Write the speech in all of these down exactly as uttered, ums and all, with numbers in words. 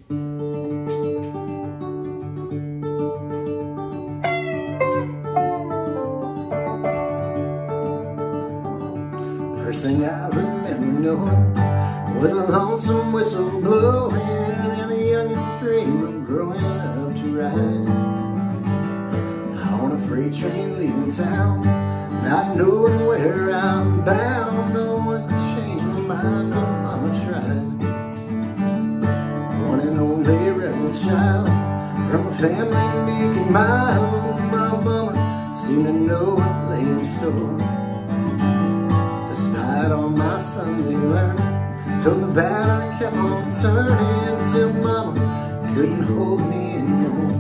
First thing I remember knowing was a lonesome whistle blowing and a youngin's dream of growing up to ride on a freight train leaving town, not knowing where I'm bound. No one could change my mind, but Mama tried. One and only rebel child from a family making my own. My mama seemed to know what lay in store. Despite all my Sunday learning, told the bad I kept on turning till Mama couldn't hold me anymore.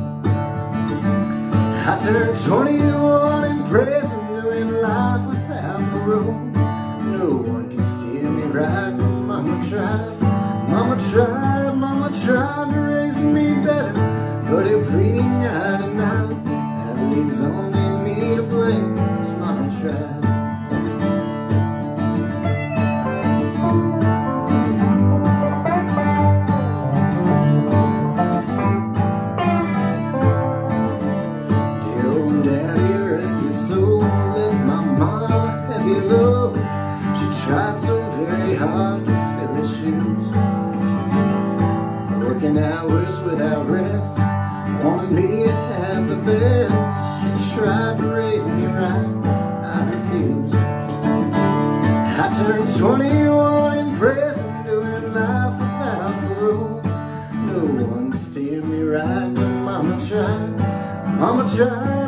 I turned twenty-one in prison, doing life without parole. No one can steer me right, but Mama tried. Mama tried, Mama tried to raise me better, but her pleading I denied. That leaves only me to blame, 'cause Mama tried. Tried so very hard to fill his shoes, working hours without rest, wanted me to have the best. She tried to raise me right, I refused. I turned twenty-one in prison, doing life without parole. No one could steer me right, but Mama tried, Mama tried.